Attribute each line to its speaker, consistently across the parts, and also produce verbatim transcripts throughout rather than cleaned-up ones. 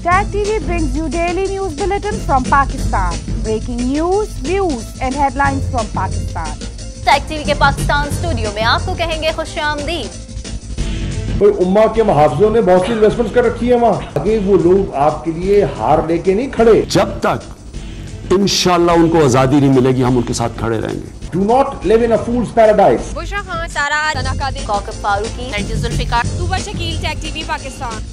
Speaker 1: Tag T V brings you daily news bulletin from Pakistan. Breaking news, views and headlines from Pakistan.
Speaker 2: Tag T V के Pakistan studio में आपको कहेंगे खुशामदीद।
Speaker 3: कोई उम्मा के मुहाफिजों ने बहुत सी इन्वेस्टमेंट्स कर रखी है वहाँ। आगे वो लोग आपके लिए हार लेके नहीं खड़े।
Speaker 4: जब तक इंशाल्लाह उनको आजादी नहीं मिलेगी, हम उनके साथ खड़े रहेंगे।
Speaker 3: Do not live in a fool's paradise.
Speaker 5: Bushra Khan, Sara तनाकादी,
Speaker 2: Kaukab Farooqui, Nargis Zulfiqar,
Speaker 5: Tuba Shakeel, tag TV Pakistan.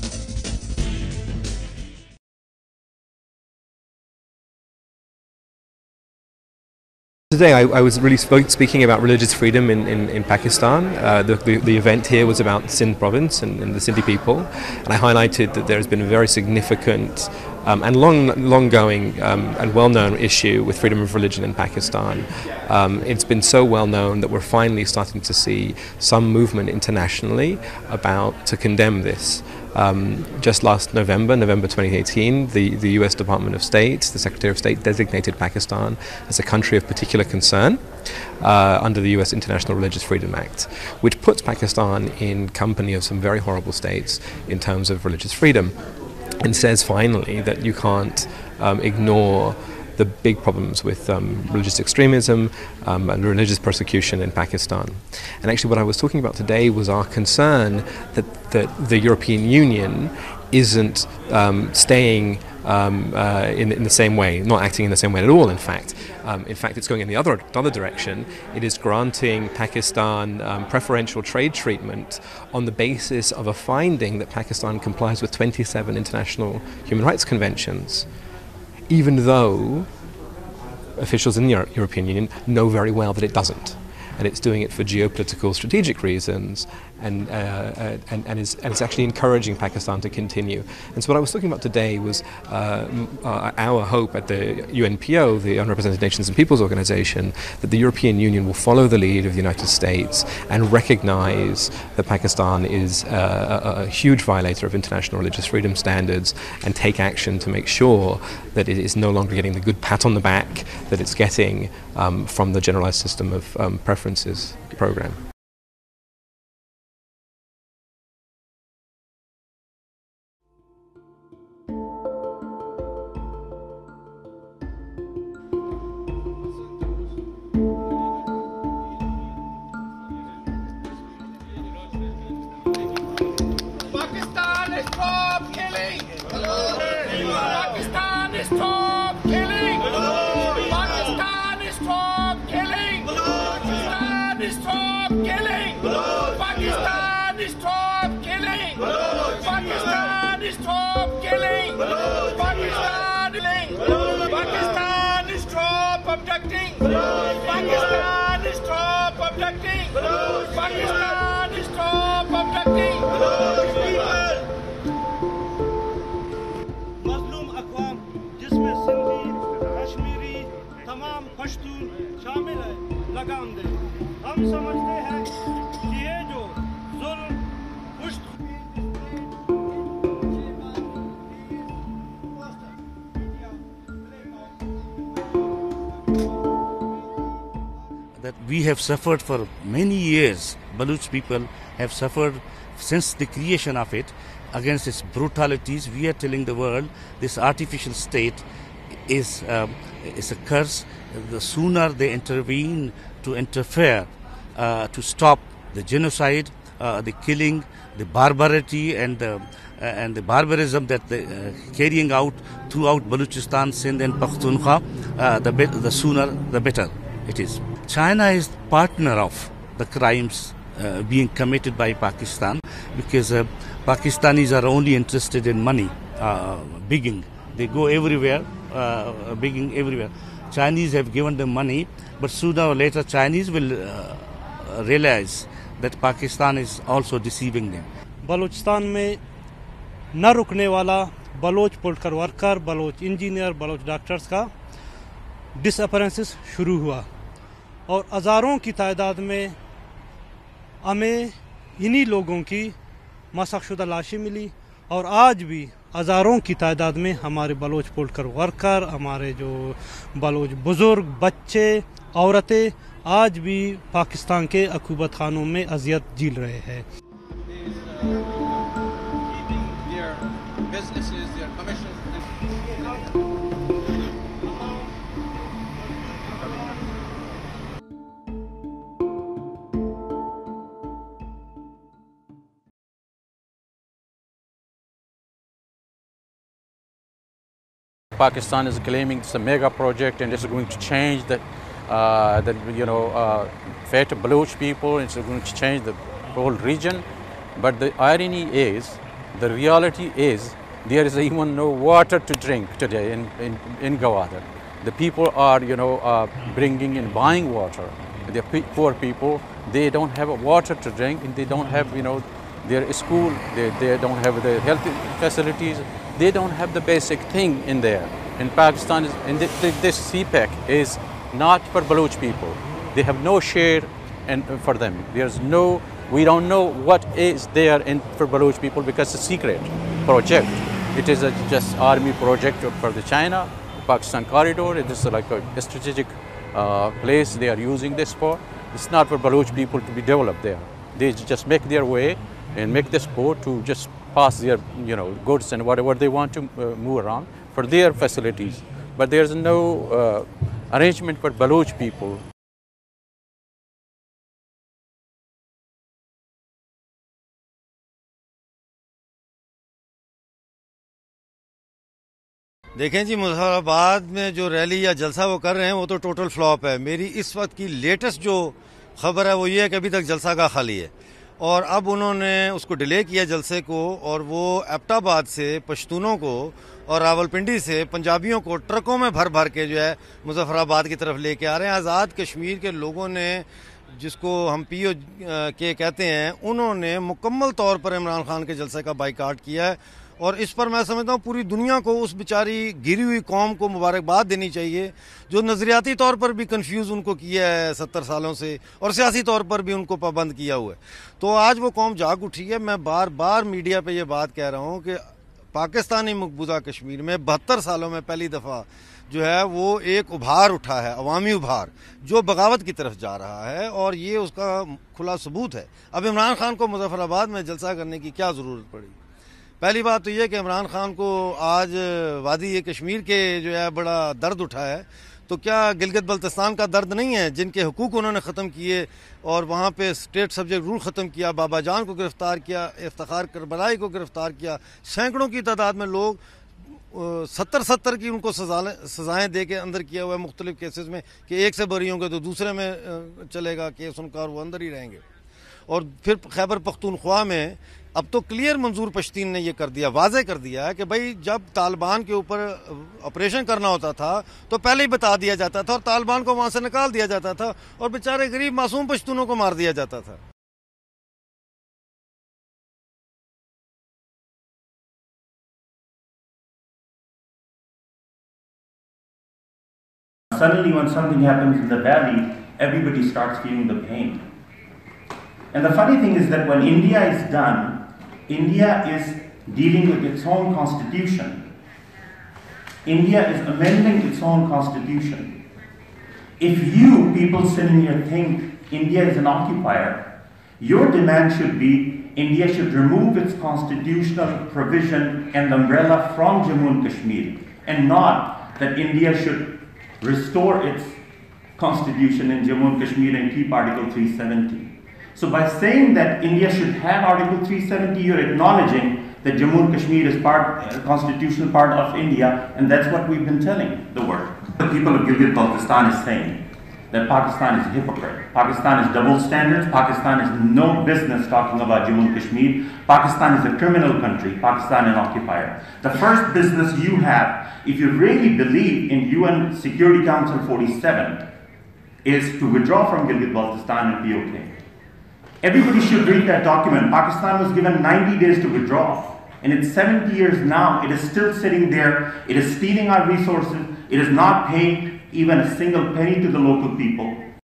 Speaker 6: Today I, I was really spoke, speaking about religious freedom in, in, in Pakistan. Uh, the, the, the event here was about Sindh province and, and the Sindhi people, and I highlighted that there has been a very significant um, and long, long-going um, and well-known issue with freedom of religion in Pakistan. Um, it's been so well-known that we're finally starting to see some movement internationally about to condemn this. Um, just last November, November twenty eighteen, the, the U S Department of State, the Secretary of State designated Pakistan as a country of particular concern uh, under the U S International Religious Freedom Act, which puts Pakistan in company of some very horrible states in terms of religious freedom, and says finally that you can't um, ignore the big problems with um, religious extremism um, and religious persecution in Pakistan. And actually what I was talking about today was our concern that, that the European Union isn't um, staying um, uh, in, in the same way, not acting in the same way at all, in fact. Um, in fact, it's going in the other, other direction. It is granting Pakistan um, preferential trade treatment on the basis of a finding that Pakistan complies with twenty-seven international human rights conventions, even though officials in the Euro European Union know very well that it doesn't. And it's doing it for geopolitical strategic reasons, and, uh, uh, and, and, is, and it's actually encouraging Pakistan to continue. And so what I was talking about today was uh, uh, our hope at the U N P O, the Unrepresented Nations and Peoples Organization, that the European Union will follow the lead of the United States and recognize that Pakistan is uh, a, a huge violator of international religious freedom standards, and take action to make sure that it is no longer getting the good pat on the back that it's getting um, from the generalized system of um, preferences program.
Speaker 7: Pakistan is stop killing! Pakistan is stop killing! Pakistan is stop killing! Pakistan is stop killing! Pakistan is stop killing! Pakistan is stop killing! Pakistan killing! Pakistan is stop abducting! Pakistan is stop abducting! Pakistan is stop abducting!
Speaker 8: मजलूम अक़वाम जिसमें सिंधी, कश्मीरी, तमाम पश्तून शामिल है, लगाम दे। हम समझते हैं कि ये जो जुल्म पुश्त
Speaker 9: that we have suffered for many years. Baluch people have suffered since the creation of it against its brutalities. We are telling the world this artificial state is, um, is a curse. The sooner they intervene to interfere, uh, to stop the genocide, uh, the killing, the barbarity and the, uh, and the barbarism that they uh, carrying out throughout Baluchistan, Sindh and Pakhtunkhwa, uh, the, the sooner the better it is. China is partner of the crimes uh, being committed by Pakistan, because uh, Pakistanis are only interested in money, uh, bigging. They go everywhere, uh, bigging everywhere. Chinese have given them money, but sooner or later Chinese will uh, realize that Pakistan is also deceiving them.
Speaker 8: Balochistan में न रुकने वाला Baloch political worker, Baloch engineer, Baloch doctors का disappearances शुरू हुआ, और हज़ारों की तादाद में हमें इन्हीं लोगों की मसख़शुदा लाशें मिली, और आज भी हज़ारों की तादाद में हमारे बलोच पोलिटिकल वर्कर, हमारे जो बलोच बुज़ुर्ग, बच्चे, औरतें आज भी पाकिस्तान के अकूबत खानों में अजियत झेल रहे हैं.
Speaker 10: Pakistan is claiming it's a mega project and it's going to change the, uh, the you know, uh, fate of Baloch people. It's going to change the whole region. But the irony is, the reality is, there is even no water to drink today in in, in Gwadar. The people are, you know, uh, bringing and buying water. The pe poor people, they don't have water to drink, and they don't have, you know, their school. They they don't have the health facilities. They don't have the basic thing in there. In Pakistan, is, in the, the, this C PAC is not for Baloch people. They have no share in, for them. There's no, we don't know what is there in, for Baloch people because it's a secret project. It is a just army project for the China, Pakistan corridor. It is like a strategic uh, place they are using this for. It's not for Baloch people to be developed there. They just make their way and make this port to just pass their, you know, goods and whatever they want to uh, move around for their facilities. But there's no uh, arrangement for Baloch people.
Speaker 11: देखें जी, मुजफ्फराबाद में जो rally या जलसा वो कर रहे हैं वो तो टोटल फ्लॉप है। मेरी इस वक्त की लेटेस्ट जो खबर है वो ये है कि अभी तक जलसा का खाली है और अब उन्होंने उसको डिले किया जलसे को, और वो एबटाबाद से पश्तूनों को और रावलपिंडी से पंजाबियों को ट्रकों में भर भर के जो है मुजफ्फराबाद की तरफ लेके आ रहे हैं। आज़ाद कश्मीर के लोगों ने, जिसको हम पी ओ के कहते हैं, उन्होंने मुकम्मल तौर पर इमरान खान के जलसे का बाइकाट किया है और इस पर मैं समझता हूँ पूरी दुनिया को, उस बेचारी गिरी हुई कौम को मुबारकबाद देनी चाहिए जो नज़रियाती तौर पर भी कंफ्यूज उनको किया है सत्तर सालों से और सियासी तौर पर भी उनको पाबंद किया हुआ है। तो आज वो कौम जाग उठी है। मैं बार बार मीडिया पे ये बात कह रहा हूँ कि पाकिस्तानी मकबूजा कश्मीर में बहत्तर सालों में पहली दफ़ा जो है वो एक उभार उठा है, अवामी उभार, जो बगावत की तरफ जा रहा है और ये उसका खुला सबूत है। अब इमरान खान को मुजफ्फराबाद में जलसा करने की क्या ज़रूरत पड़ी? पहली बात तो ये कि इमरान खान को आज वादी ये कश्मीर के जो है बड़ा दर्द उठा है, तो क्या गिलगित बल्तिस्तान का दर्द नहीं है जिनके हुकूक उन्होंने ख़त्म किए और वहाँ पे स्टेट सब्जेक्ट रूल ख़त्म किया, बाबा जान को गिरफ़्तार किया, इफ्तिखार करबलाई को गिरफ़्तार किया, सैकड़ों की तादाद में लोग सत्तर सत्तर की उनको सजा सजाएँ दे के अंदर किया हुआ है मुख्तलिफ़ केसेस में कि एक से बरी होंगे तो दूसरे में चलेगा केस उनका और वो अंदर ही रहेंगे। और फिर खैबर पख्तूनख्वा में अब तो क्लियर मंजूर पश्तीन ने ये कर दिया, वाजे कर दिया है कि भाई जब तालिबान के ऊपर ऑपरेशन करना होता था तो पहले ही बता दिया जाता था और तालिबान को वहाँ से निकाल दिया जाता था और बेचारे गरीब मासूम पश्तूनों को मार दिया जाता था।
Speaker 12: Suddenly when something happens in the valley, everybody starts feeling the pain. And the funny thing is that when India is done, India is dealing with its own constitution. India is amending its own constitution. If you people sitting here think India is an occupier, your demand should be India should remove its constitutional provision and umbrella from Jammu and Kashmir, and not that India should restore its constitution in Jammu and Kashmir and keep Article three seventy. So by saying that India should have Article three seventy, you're acknowledging that Jammu and Kashmir is part, a constitutional part of India, and that's what we've been telling the world. The people of Gilgit-Baltistan is saying that Pakistan is a hypocrite. Pakistan is double standards. Pakistan has no business talking about Jammu and Kashmir. Pakistan is a criminal country. Pakistan an occupier. The first business you have, if you really believe in U N Security Council forty-seven, is to withdraw from Gilgit-Baltistan and P O K. Everybody should read that document. Pakistan was given ninety days to withdraw. And it's seventy years now. It is still sitting there. It is stealing our resources. It is not paying even a single penny to the local people.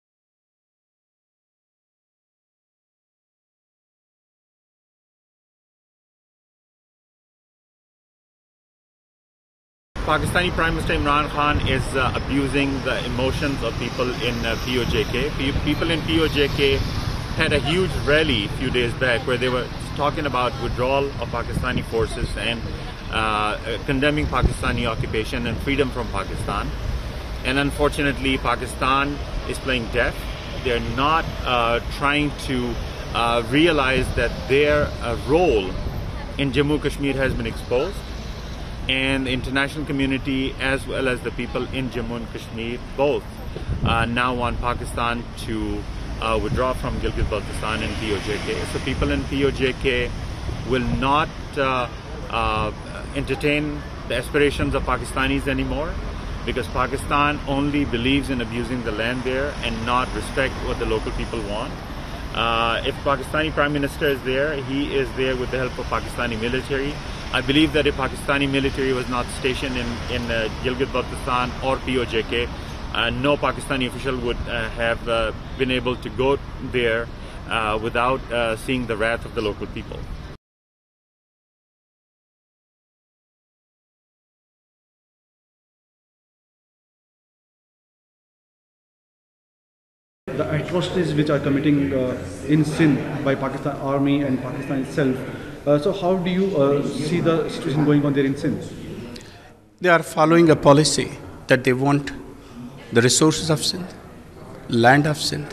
Speaker 13: Pakistani Prime Minister Imran Khan is uh, abusing the emotions of people in uh, P O J K. P people in P O J K had a huge rally a few days back where they were talking about withdrawal of Pakistani forces, and uh, condemning Pakistani occupation and freedom from Pakistan. And unfortunately, Pakistan is playing deaf. They're not uh, trying to uh, realize that their uh, role in Jammu Kashmir has been exposed, and the international community as well as the people in Jammu and Kashmir both uh, now want Pakistan to uh, withdraw from Gilgit-Baltistan and P O J K. So people in P O J K will not uh, uh, entertain the aspirations of Pakistanis anymore, because Pakistan only believes in abusing the land there and not respect what the local people want. Uh, if Pakistani Prime Minister is there, he is there with the help of Pakistani military. I believe that if Pakistani military was not stationed in, in uh, Gilgit-Baltistan or P O J K, uh, no Pakistani official would uh, have uh, been able to go there uh, without uh, seeing the wrath of the local people.
Speaker 14: The atrocities which are committing uh, in Sindh by Pakistan Army and Pakistan itself. Uh, so how do you uh, see the situation going on there in Sindh?
Speaker 15: They are following a policy that they want the resources of Sindh, land of Sindh,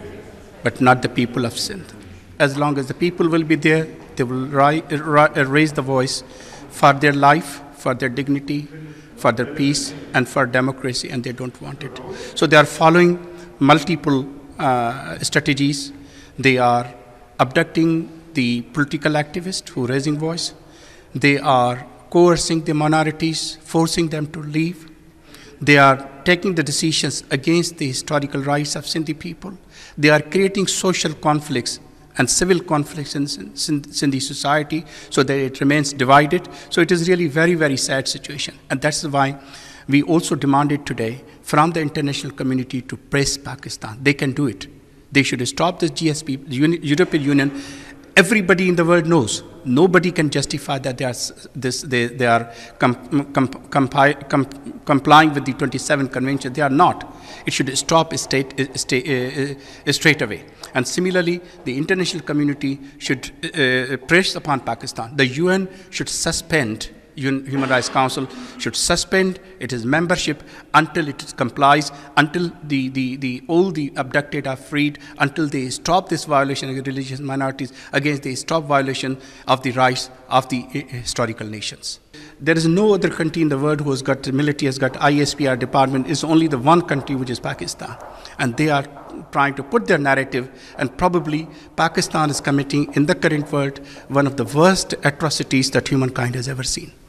Speaker 15: but not the people of Sindh. As long as the people will be there, they will ri ri raise the voice for their life, for their dignity, for their peace, and for democracy, and they don't want it. So they are following multiple uh, strategies. They are abducting the political activists who are raising voice. They are coercing the minorities, forcing them to leave. They are taking the decisions against the historical rights of Sindhi people. They are creating social conflicts and civil conflicts in Sindhi society so that it remains divided. So it is really very, very sad situation. And that's why we also demanded today from the international community to press Pakistan. They can do it. They should stop this G S P, the European Union. Everybody in the world knows. Nobody can justify that they are, this, they, they are com, com, compi, com, complying with the twenty-seven Convention. They are not. It should stop straight, straight, uh, straight away. And similarly, the international community should uh, press upon Pakistan. The U N should suspend Human Rights Council should suspend its membership until it complies, until the, the, the, all the abducted are freed, until they stop this violation of religious minorities, against the stop violation of the rights of the historical nations. There is no other country in the world who has got the military, has got I S P R department. It's only the one country, which is Pakistan. And they are trying to put their narrative, and probably Pakistan is committing in the current world one of the worst atrocities that humankind has ever seen.